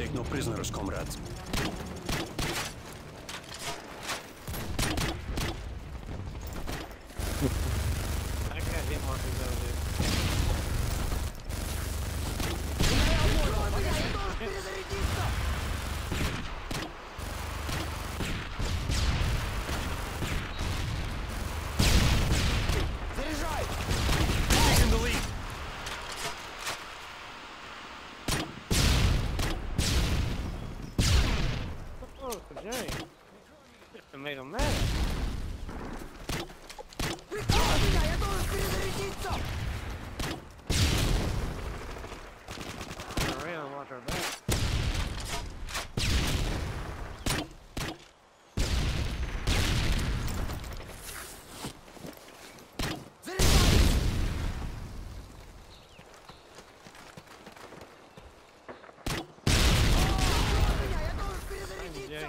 Take no prisoners, comrades. I can't get more of those. Taking the lead. Oh, dang. Just made him mad. Around, watch our back. Jay.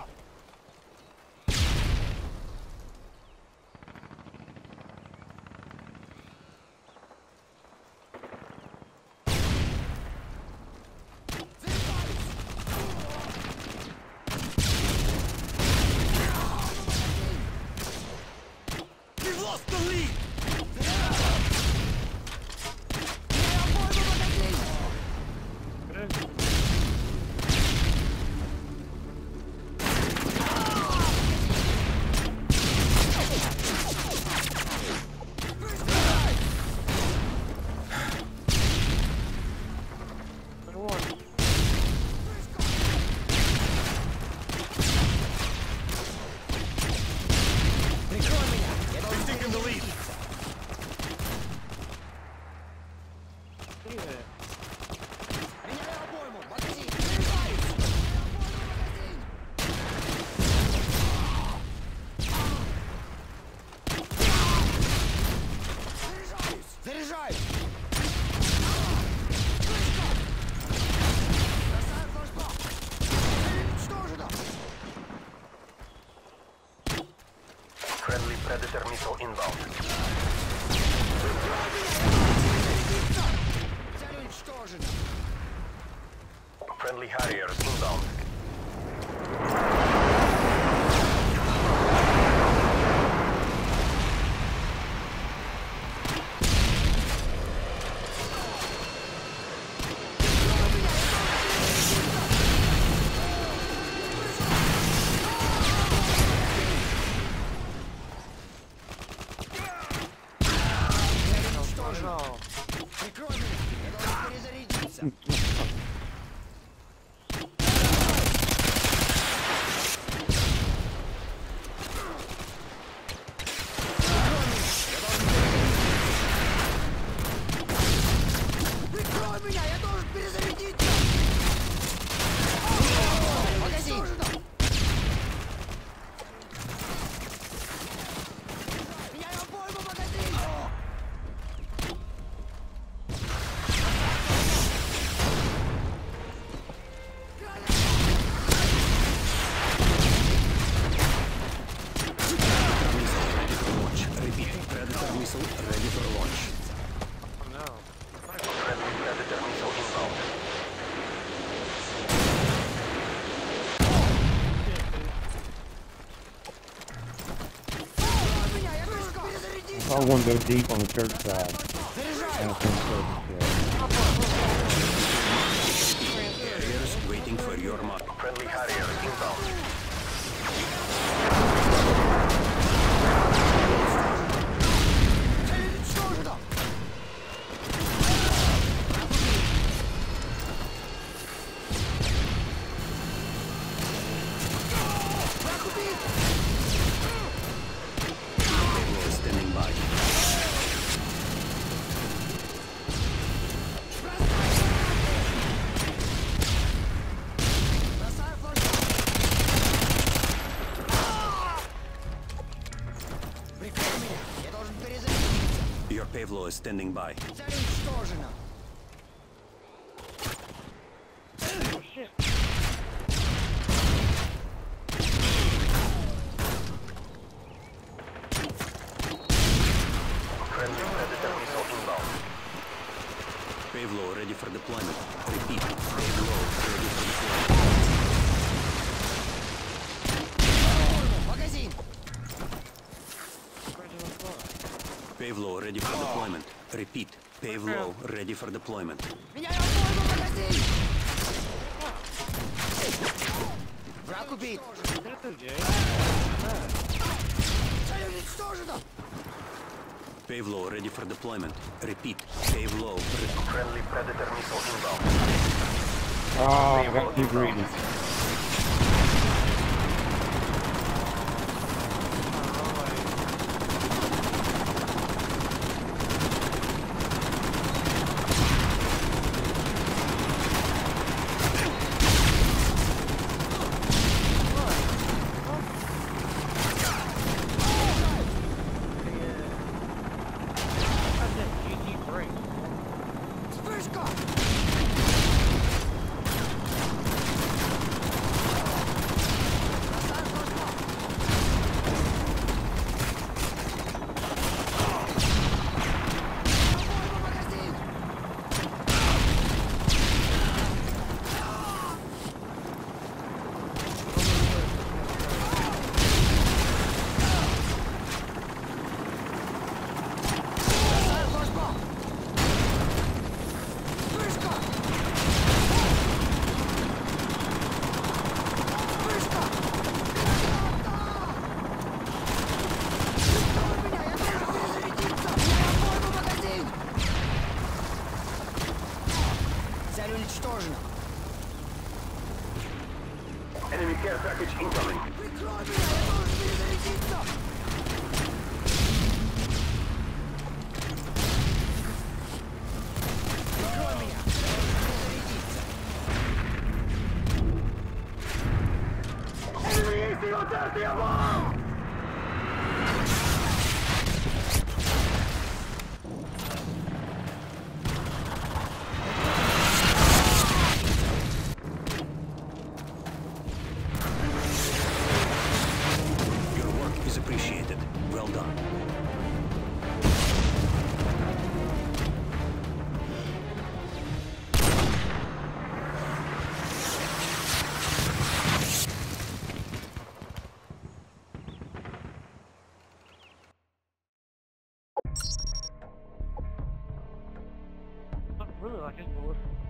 We've lost the lead. Good. Good one. We've taken the lead. See that? Заряжай! Friendly Predator missile inbound. Цель уничтожена! Friendly Harriers inbound. No. Прикрой меня! Я должен перезарядиться! Прикрой меня! Я должен перезарядиться! Магазин! Меняю обойму, магазин! Repeat, Predator missile ready for launch. Oh, no. Friendly Predator missile inbound. Saw one go deep on the church side. And it's in church, Harriers waiting for your mark. Friendly Harrier inbound. Цель уничтожена! Враг убит! Payload standing by. Бросаю флажок! Прикрой меня! Я должен перезарядиться! Your payload is standing by. Цель уничтожена! Oh, shit. Friendly Predator missile inbound. Payload ready for deployment. Repeat. Payload ready for deployment. Магазин! Payload ready for deployment. Repeat. Payload ready for deployment. Меняю обойму, магазин! Враг убит! Это где? Цель уничтожена! Payload ready for deployment. Repeat. Payload. Friendly Predator missile inbound. Oh, I got too greedy. Вспышка! Бросаю флажок! Обойму, магазин! Бросаю флажок! Вспышка! Вспышка! Прикрой меня, я должен перезарядиться! Я обойму, магазин! Цель уничтожена! Enemy care package incoming. Прикрой меня, я должен перезарядиться! Прикрой меня! Enemy AC on Your work is appreciated. Well done. Really like his bullet.